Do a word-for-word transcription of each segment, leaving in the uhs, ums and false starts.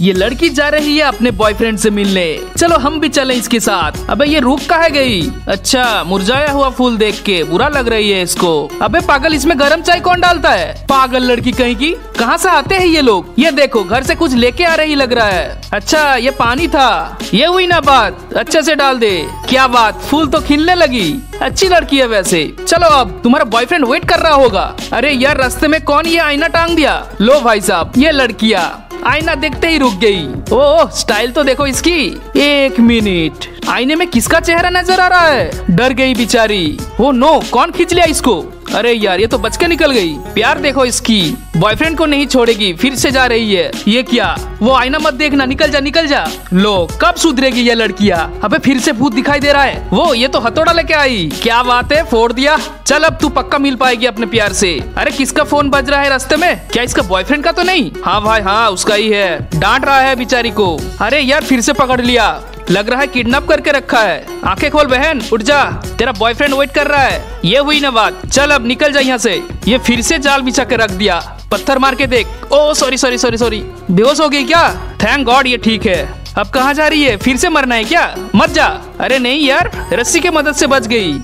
ये लड़की जा रही है अपने बॉयफ्रेंड से मिलने, चलो हम भी चलें इसके साथ। अबे ये रुक कहाँ गई? अच्छा, मुरझाया हुआ फूल देख के बुरा लग रही है इसको। अबे पागल, इसमें गरम चाय कौन डालता है? पागल लड़की कहीं की। कहाँ से आते हैं ये लोग? ये देखो घर से कुछ लेके आ रही लग रहा है। अच्छा ये पानी था, ये हुई ना बात, अच्छे से डाल दे। क्या बात, फूल तो खिलने लगी। अच्छी लड़की है वैसे। चलो अब तुम्हारा बॉयफ्रेंड वेट कर रहा होगा। अरे यार रास्ते में कौन ये आईना टांग दिया? लो भाई साहब, ये लड़कियाँ आईना देखते ही रुक गई। ओह स्टाइल तो देखो इसकी। एक मिनट, आईने में किसका चेहरा नजर आ रहा है? डर गई बेचारी। ओ नो, कौन खींच लिया इसको? अरे यार ये तो बच के निकल गई। प्यार देखो इसकी, बॉयफ्रेंड को नहीं छोड़ेगी, फिर से जा रही है। ये क्या? वो आईना मत देखना, निकल जा निकल जा। लो कब सुधरेगी ये लड़कियाँ? अबे फिर से भूत दिखाई दे रहा है। वो ये तो हथौड़ा लेके आई। क्या बात है, फोड़ दिया। चल अब तू पक्का मिल पाएगी अपने प्यार से। अरे किसका फोन बज रहा है रास्ते में? क्या इसका बॉयफ्रेंड का तो नहीं? हाँ भाई हाँ, उसका ही है। डांट रहा है बेचारी को। अरे यार फिर से पकड़ लिया, लग रहा है किडनैप करके रखा है। आंखें खोल बहन, उठ जा, तेरा बॉयफ्रेंड वेट कर रहा है। ये हुई ना बात, चल अब निकल जा यहाँ से। ये फिर से जाल बिछा के रख दिया। पत्थर मार के देख। Oh sorry sorry sorry sorry, बेहोश हो गई क्या? थैंक गॉड ये ठीक है। अब कहाँ जा रही है? फिर से मरना है क्या? मत जा। अरे नहीं यार, रस्सी के मदद से बच गई।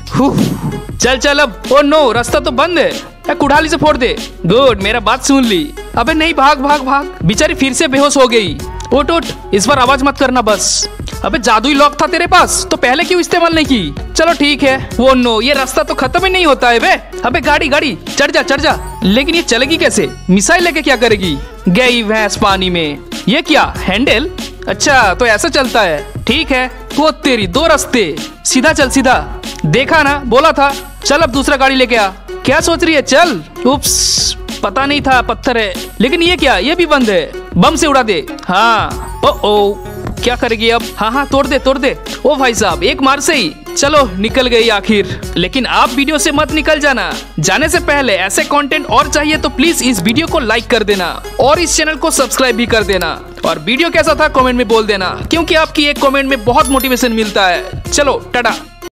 चल चल अब। ओ नो, रास्ता तो बंद है। कुड़ाली से फोड़ दे। गुड, मेरा बात सुन ली। अबे नहीं, भाग भाग भाग। बेचारी फिर से बेहोश हो गई। उठ उठ, इस बार आवाज मत करना बस। अबे जादुई लॉक था तेरे पास, तो पहले क्यों इस्तेमाल नहीं की? चलो ठीक है। वो नो, ये रास्ता तो खत्म ही नहीं होता है बे। अबे गाड़ी गाड़ी, चढ़ जा चढ़ जा। लेकिन ये चलेगी कैसे? मिसाइल लेके क्या करेगी? गई भैंस पानी में। ये क्या, हैंडल? अच्छा तो ऐसा चलता है, ठीक है। वो तेरी दो रास्ते, सीधा चल सीधा। देखा ना, बोला था। चल अब दूसरा गाड़ी लेके आ। क्या सोच रही है? चल। उप्स, पता नहीं था पत्थर है। लेकिन ये क्या, ये भी बंद है। बम से उड़ा दे। हाँ। ओ ओ, क्या करेगी अब? हाँ हाँ, तोड़ दे तोड़ दे। ओ भाई साहब, एक मार से ही। चलो निकल गई आखिर। लेकिन आप वीडियो से मत निकल जाना। जाने से पहले ऐसे कंटेंट और चाहिए तो प्लीज इस वीडियो को लाइक कर देना और इस चैनल को सब्सक्राइब भी कर देना। और वीडियो कैसा था कमेंट में बोल देना, क्योंकि आपकी एक कमेंट में बहुत मोटिवेशन मिलता है। चलो टाटा।